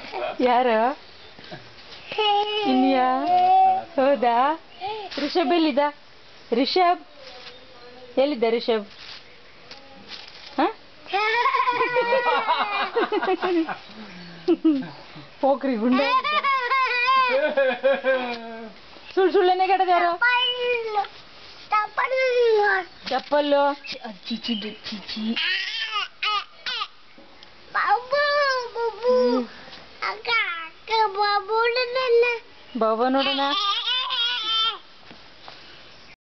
ಯಾರು ಇನ್ಯಾ ಹೌದಾ ರಿಷಬ್ ಎಲ್ಲಿದ್ದ ರಿಷಬ್ ಎಲ್ಲಿದ್ದ ರಿಷಬ್ ಪೋಕ್ರಿ ಗುಂಡ ಸುಳ್ಳು ಸುಳ್ಳನೆ ಕಡದ ಯಾರು ಚಪ್ಪಲ್ಲು ಚಿಚಿ ಚಿಚಿ ಬಾಬಾ ನೋಡೋಣ